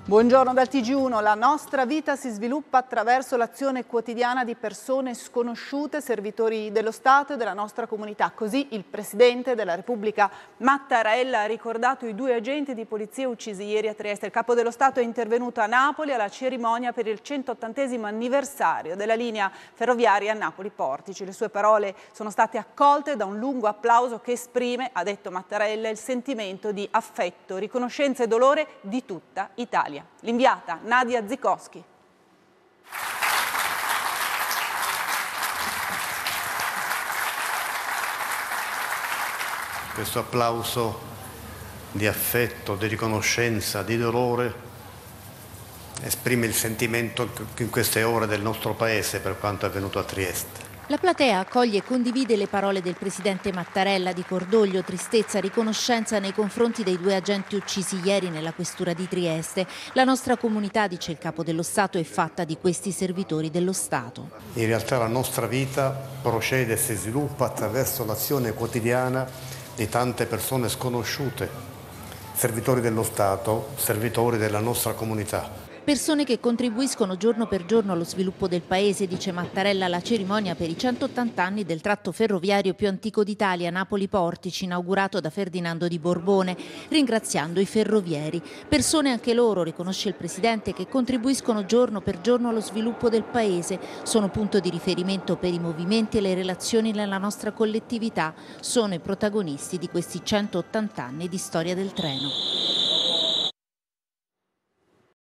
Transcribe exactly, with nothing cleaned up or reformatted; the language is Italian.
Buongiorno dal T G uno. La nostra vita si sviluppa attraverso l'azione quotidiana di persone sconosciute, servitori dello Stato e della nostra comunità. Così il Presidente della Repubblica Mattarella ha ricordato i due agenti di polizia uccisi ieri a Trieste. Il Capo dello Stato è intervenuto a Napoli alla cerimonia per il centottantesimo anniversario della linea ferroviaria Napoli-Portici. Le sue parole sono state accolte da un lungo applauso che esprime, ha detto Mattarella, il sentimento di affetto, riconoscenza e dolore di tutta Italia. L'inviata Nadia Zikowski. Questo applauso di affetto, di riconoscenza, di dolore esprime il sentimento in queste ore del nostro Paese per quanto è avvenuto a Trieste. La platea accoglie e condivide le parole del Presidente Mattarella di cordoglio, tristezza, riconoscenza nei confronti dei due agenti uccisi ieri nella questura di Trieste. La nostra comunità, dice il Capo dello Stato, è fatta di questi servitori dello Stato. In realtà la nostra vita procede e si sviluppa attraverso l'azione quotidiana di tante persone sconosciute, servitori dello Stato, servitori della nostra comunità. Persone che contribuiscono giorno per giorno allo sviluppo del Paese, dice Mattarella alla cerimonia per i centottanta anni del tratto ferroviario più antico d'Italia, Napoli-Portici, inaugurato da Ferdinando di Borbone, ringraziando i ferrovieri. Persone anche loro, riconosce il Presidente, che contribuiscono giorno per giorno allo sviluppo del Paese. Sono punto di riferimento per i movimenti e le relazioni nella nostra collettività. Sono i protagonisti di questi centottanta anni di storia del treno.